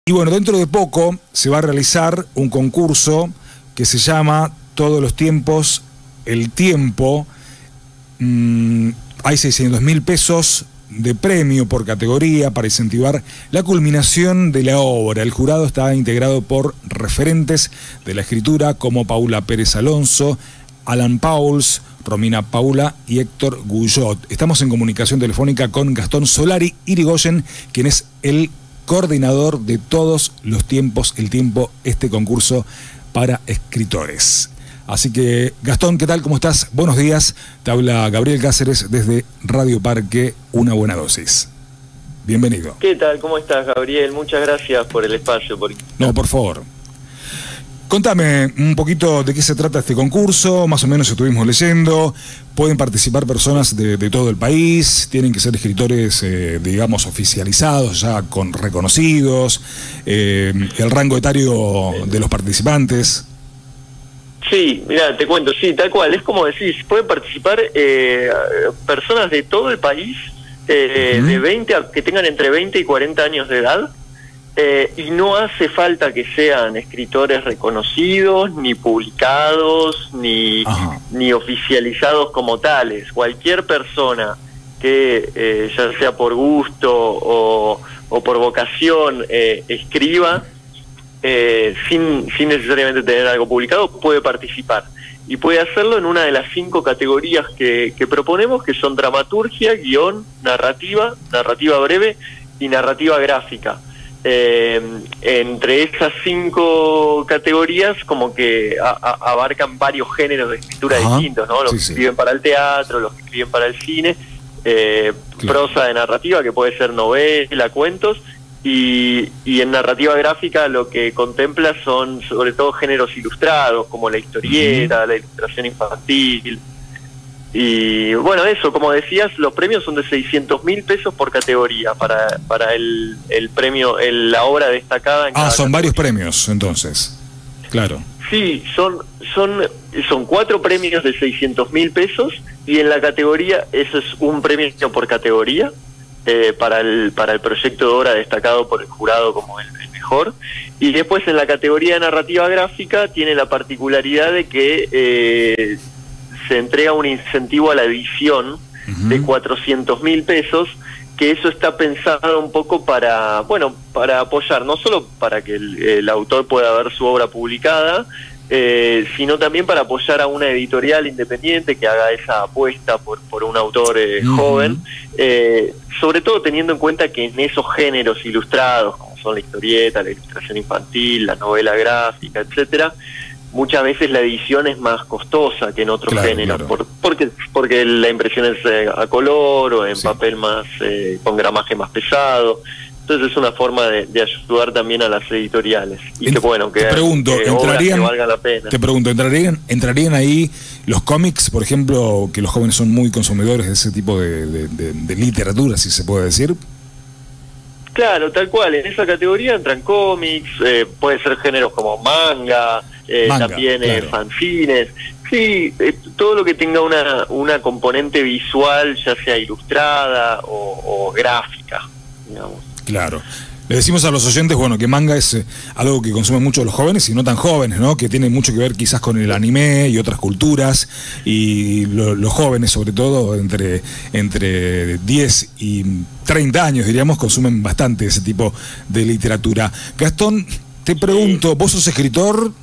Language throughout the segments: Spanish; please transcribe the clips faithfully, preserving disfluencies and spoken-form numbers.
Y bueno, dentro de poco se va a realizar un concurso que se llama Todos los tiempos, el tiempo. Mm, hay seiscientos mil pesos de premio por categoría para incentivar la culminación de la obra. El jurado está integrado por referentes de la escritura como Paula Pérez Alonso, Alan Pauls, Romina Paula y Héctor Guyot. Estamos en comunicación telefónica con Gastón Solari Irigoyen, quien es el coordinador de Todos los tiempos, el tiempo, este concurso para escritores. Así que, Gastón, ¿qué tal? ¿Cómo estás? Buenos días. Te habla Gabriel Cáceres desde Radio Parque, Una Buena Dosis. Bienvenido. ¿Qué tal? ¿Cómo estás, Gabriel? Muchas gracias por el espacio. Por... No, por favor. Contame un poquito de qué se trata este concurso, más o menos estuvimos leyendo. Pueden participar personas de, de todo el país, tienen que ser escritores, eh, digamos, oficializados, ya con reconocidos, eh, el rango etario de los participantes. Sí, mira, te cuento, sí, tal cual, es como decís, pueden participar eh, personas de todo el país, eh, uh-huh. de veinte a, que tengan entre veinte y cuarenta años de edad. Eh, y no hace falta que sean escritores reconocidos, ni publicados, ni, ni oficializados como tales. Cualquier persona que, eh, ya sea por gusto o, o por vocación, eh, escriba, eh, sin, sin necesariamente tener algo publicado, puede participar. Y puede hacerlo en una de las cinco categorías que, que proponemos, que son dramaturgia, guión, narrativa, narrativa breve y narrativa gráfica. Eh, entre esas cinco categorías como que a, a, abarcan varios géneros de escritura Ajá. distintos, ¿no? Los sí, que sí. escriben para el teatro, los que escriben para el cine, eh, claro. prosa de narrativa, que puede ser novela, cuentos, y, y en narrativa gráfica lo que contempla son sobre todo géneros ilustrados, como la historieta, uh-huh. la ilustración infantil. Y bueno, eso, como decías, los premios son de seiscientos mil pesos por categoría para, para el, el premio, el, la obra destacada. En ah, cada son categoría. Varios premios, entonces. Claro. Sí, son, son, son cuatro premios de seiscientos mil pesos y en la categoría, eso es un premio por categoría, eh, para, el, para el proyecto de obra destacado por el jurado como el, el mejor. Y después en la categoría de narrativa gráfica tiene la particularidad de que... Eh, se entrega un incentivo a la edición uh-huh. de cuatrocientos mil pesos, que eso está pensado un poco para, bueno, para apoyar, no solo para que el, el autor pueda ver su obra publicada, eh, sino también para apoyar a una editorial independiente que haga esa apuesta por, por un autor eh, uh-huh. joven, eh, sobre todo teniendo en cuenta que en esos géneros ilustrados, como son la historieta, la ilustración infantil, la novela gráfica, etcétera, muchas veces la edición es más costosa que en otros claro, géneros, claro. Por, porque porque la impresión es eh, a color o en sí. papel más eh, con gramaje más pesado. Entonces es una forma de, de ayudar también a las editoriales. Y en, que bueno, que, te pregunto, que entrarían, que valga la pena. Te pregunto, ¿entrarían, ¿entrarían ahí los cómics, por ejemplo, que los jóvenes son muy consumidores de ese tipo de, de, de, de literatura, si se puede decir? Claro, tal cual, en esa categoría entran cómics, eh, puede ser géneros como manga, eh, manga también claro. eh, fanzines, sí, eh, todo lo que tenga una, una componente visual, ya sea ilustrada o, o gráfica, digamos. Claro. Le decimos a los oyentes, bueno, que manga es eh, algo que consumen mucho los jóvenes y no tan jóvenes, ¿no? Que tiene mucho que ver quizás con el anime y otras culturas, y lo, los jóvenes, sobre todo, entre, entre diez y treinta años, diríamos, consumen bastante ese tipo de literatura. Gastón, te pregunto, ¿vos sos escritor?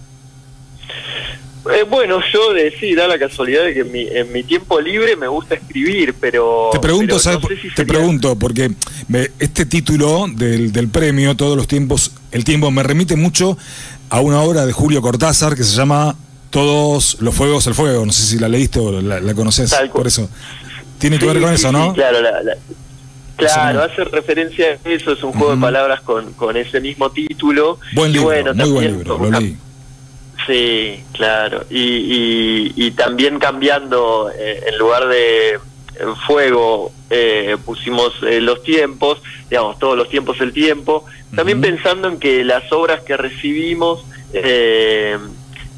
Eh, bueno, yo de, sí, da la casualidad de que en mi, en mi tiempo libre me gusta escribir, pero... Te pregunto, pero ¿sabes? No sé si te sería... pregunto, porque me, este título del, del premio, Todos los tiempos, el tiempo, me remite mucho a una obra de Julio Cortázar que se llama Todos los fuegos, el fuego. No sé si la leíste o la, la conoces, Tal por eso. Tiene que sí, ver con sí, eso, ¿no? Sí, claro, la, la... Claro, hace referencia a eso, es un juego uh-huh. de palabras con, con ese mismo título. Buen libro, y bueno, muy buen libro, lo leí. Sí, claro, y, y, y también cambiando, eh, en lugar de fuego, eh, pusimos eh, los tiempos, digamos, todos los tiempos el tiempo, también uh-huh. pensando en que las obras que recibimos eh,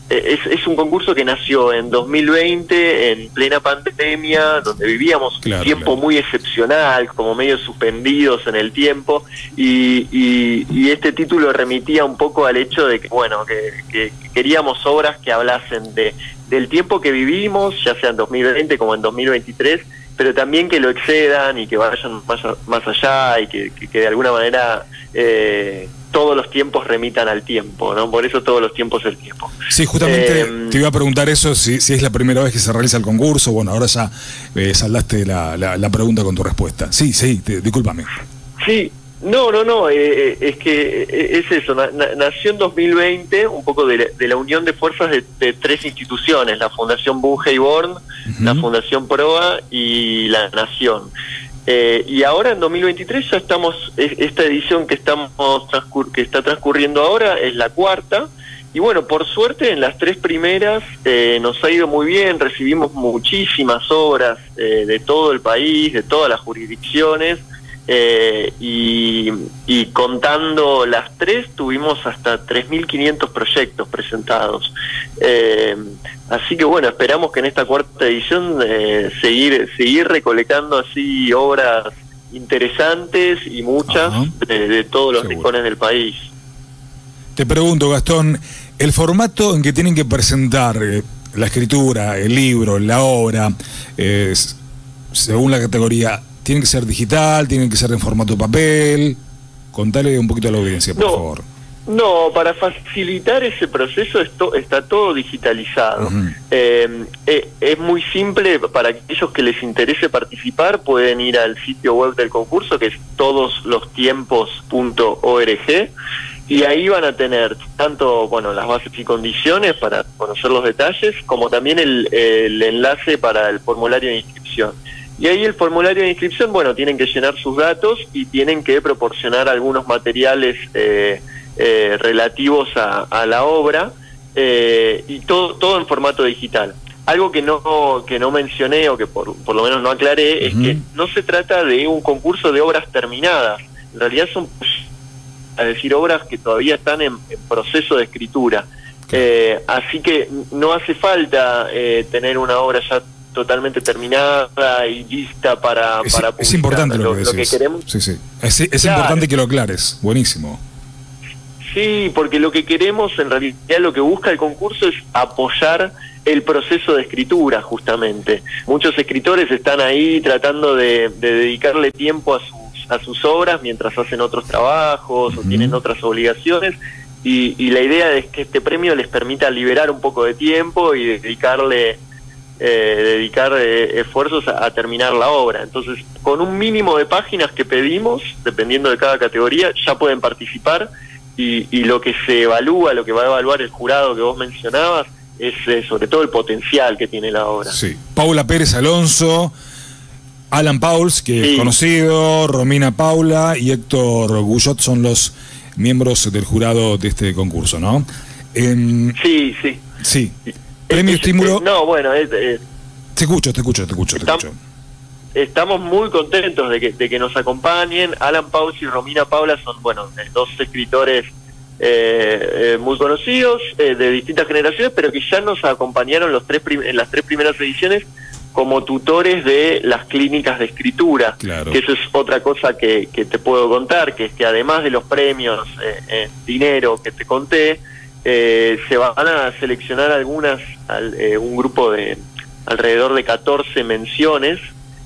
es, es un concurso que nació en dos mil veinte, en plena pandemia, donde vivíamos claro, un tiempo claro. muy excepcional, como medio suspendidos en el tiempo, y, y, y este título remitía un poco al hecho de que, bueno, que, que queríamos obras que hablasen de del tiempo que vivimos, ya sea en dos mil veinte como en dos mil veintitrés, pero también que lo excedan y que vayan más, más allá y que, que, que de alguna manera eh, todos los tiempos remitan al tiempo, ¿no? Por eso todos los tiempos es el tiempo. Sí, justamente eh, te iba a preguntar eso, si, si es la primera vez que se realiza el concurso. Bueno, ahora ya eh, saldaste la, la, la pregunta con tu respuesta. Sí, sí, te, discúlpame. Sí. No, no, no, eh, es que eh, es eso, na, nació en dos mil veinte un poco de la, de la unión de fuerzas de, de tres instituciones, la Fundación Bungey Born, uh-huh. la Fundación Proa y la Nación. Eh, y ahora en dos mil veintitrés ya estamos, esta edición que, estamos transcur que está transcurriendo ahora es la cuarta, y bueno, por suerte en las tres primeras eh, nos ha ido muy bien, recibimos muchísimas obras eh, de todo el país, de todas las jurisdicciones. Eh, y, y contando las tres tuvimos hasta tres mil quinientos proyectos presentados, eh, así que bueno, esperamos que en esta cuarta edición eh, seguir seguir recolectando así obras interesantes y muchas de, de todos los Seguro. rincones del país. Te pregunto, Gastón, el formato en que tienen que presentar eh, la escritura, el libro, la obra, eh, según la categoría, ¿tiene que ser digital? ¿Tiene que ser en formato papel? Contale un poquito a la audiencia, por no, favor. No, para facilitar ese proceso esto, está todo digitalizado. Uh-huh. eh, eh, es muy simple, para aquellos que les interese participar, pueden ir al sitio web del concurso, que es todos los tiempos punto org, y ahí van a tener tanto, bueno, las bases y condiciones para conocer los detalles, como también el, el enlace para el formulario de inscripción. Y ahí el formulario de inscripción, bueno, tienen que llenar sus datos y tienen que proporcionar algunos materiales eh, eh, relativos a, a la obra, eh, y todo todo en formato digital. Algo que no que no mencioné, o que por, por lo menos no aclaré, uh-huh. es que no se trata de un concurso de obras terminadas. En realidad son, es decir, obras que todavía están en, en proceso de escritura. Eh, así que no hace falta eh, tener una obra ya totalmente terminada y lista para, es, para publicar. Es importante lo, lo que decís. Lo que queremos. Sí, sí. Es, es claro. importante que lo aclares. Buenísimo. Sí, porque lo que queremos, en realidad lo que busca el concurso es apoyar el proceso de escritura, justamente. Muchos escritores están ahí tratando de, de dedicarle tiempo a sus, a sus obras mientras hacen otros trabajos uh-huh. o tienen otras obligaciones, y, y la idea es que este premio les permita liberar un poco de tiempo y dedicarle Eh, dedicar eh, esfuerzos a, a terminar la obra. Entonces, con un mínimo de páginas que pedimos, dependiendo de cada categoría, ya pueden participar, y, y lo que se evalúa, lo que va a evaluar el jurado que vos mencionabas, es eh, sobre todo el potencial que tiene la obra. Sí. Paula Pérez Alonso, Alan Pauls, que sí. es conocido, Romina Paula y Héctor Guyot son los miembros del jurado de este concurso, ¿no? En... Sí, sí. Sí. Premio es, Estímulo. Es, no, bueno, es, es, te escucho, te escucho, te escucho, te estamos, escucho. Estamos muy contentos de que, de que nos acompañen. Alan Pauls y Romina Paula son, bueno, dos escritores eh, eh, muy conocidos, eh, de distintas generaciones, pero que ya nos acompañaron los tres prim en las tres primeras ediciones como tutores de las clínicas de escritura. Claro. Que eso es otra cosa que, que te puedo contar, que es que además de los premios eh, en dinero que te conté, Eh, se van a seleccionar algunas, al, eh, un grupo de alrededor de catorce menciones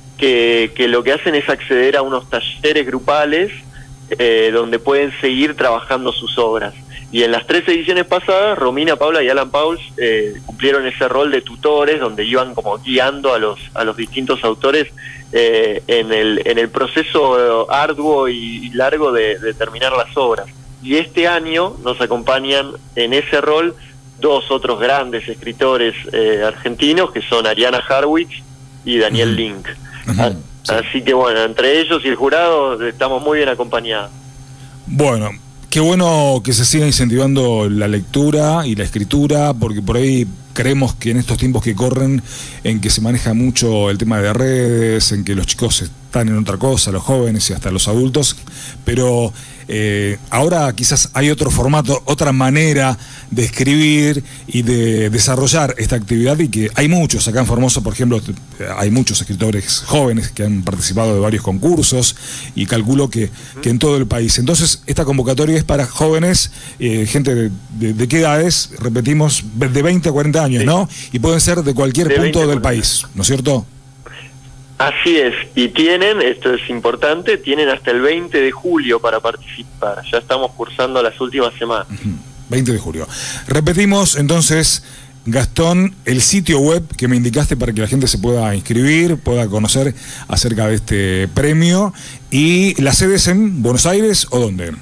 que, que lo que hacen es acceder a unos talleres grupales eh, donde pueden seguir trabajando sus obras. Y en las tres ediciones pasadas, Romina Paula y Alan Pauls eh, cumplieron ese rol de tutores, donde iban como guiando a los a los distintos autores eh, en el en el proceso arduo y, y largo de, de terminar las obras. Y este año nos acompañan en ese rol dos otros grandes escritores eh, argentinos, que son Ariana Harwitz y Daniel uh-huh. Link. Uh-huh. Sí. Así que bueno, entre ellos y el jurado estamos muy bien acompañados. Bueno, qué bueno que se siga incentivando la lectura y la escritura, porque por ahí creemos que en estos tiempos que corren, en que se maneja mucho el tema de redes, en que los chicos están en otra cosa, los jóvenes y hasta los adultos, pero Eh, ahora quizás hay otro formato, otra manera de escribir y de desarrollar esta actividad, y que hay muchos acá en Formosa, por ejemplo, hay muchos escritores jóvenes que han participado de varios concursos, y calculo que, que en todo el país. Entonces, esta convocatoria es para jóvenes, eh, gente de, de, de qué edades, repetimos, de veinte a cuarenta años, sí, ¿no? Y pueden ser de cualquier de punto del país, ¿no es cierto? Así es, y tienen, esto es importante, tienen hasta el veinte de julio para participar. Ya estamos cursando las últimas semanas. Uh-huh. veinte de julio. Repetimos entonces, Gastón, el sitio web que me indicaste para que la gente se pueda inscribir, pueda conocer acerca de este premio. ¿Y la sede es en Buenos Aires o dónde?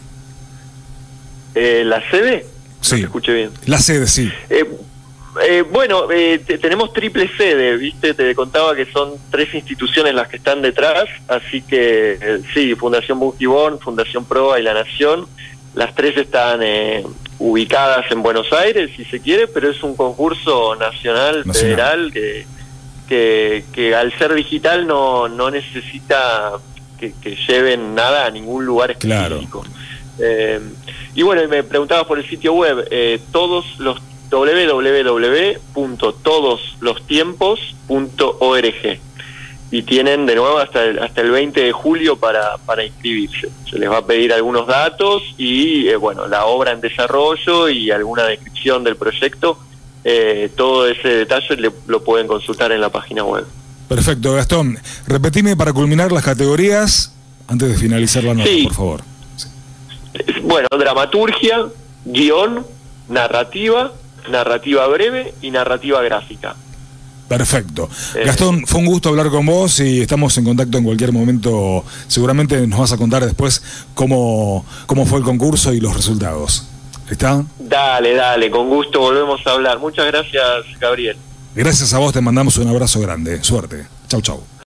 Eh, ¿La sede? Sí. No te escuché bien. La sede, sí. Eh, Eh, bueno, eh, tenemos triple sede, ¿viste? Te contaba que son tres instituciones las que están detrás, así que eh, sí, Fundación Bungibón, Fundación Proa y La Nación, las tres están eh, ubicadas en Buenos Aires, si se quiere, pero es un concurso nacional, nacional. federal, que, que, que al ser digital no, no necesita que, que lleven nada a ningún lugar específico. Claro. Eh, y bueno, me preguntabas por el sitio web, eh, todos los doble u doble u doble u punto todos los tiempos punto org, y tienen de nuevo hasta el, hasta el veinte de julio para, para inscribirse. Se les va a pedir algunos datos y eh, bueno, la obra en desarrollo y alguna descripción del proyecto. Eh, todo ese detalle le, lo pueden consultar en la página web. Perfecto, Gastón. Repetime para culminar las categorías antes de finalizar la nota, sí, por favor. Sí. Bueno, dramaturgia, guión, narrativa, narrativa breve y narrativa gráfica. Perfecto. Eh, Gastón, fue un gusto hablar con vos y estamos en contacto en cualquier momento. Seguramente nos vas a contar después cómo, cómo fue el concurso y los resultados. ¿Está? Dale, dale, con gusto volvemos a hablar. Muchas gracias, Gabriel. Gracias a vos, te mandamos un abrazo grande. Suerte. Chau, chau.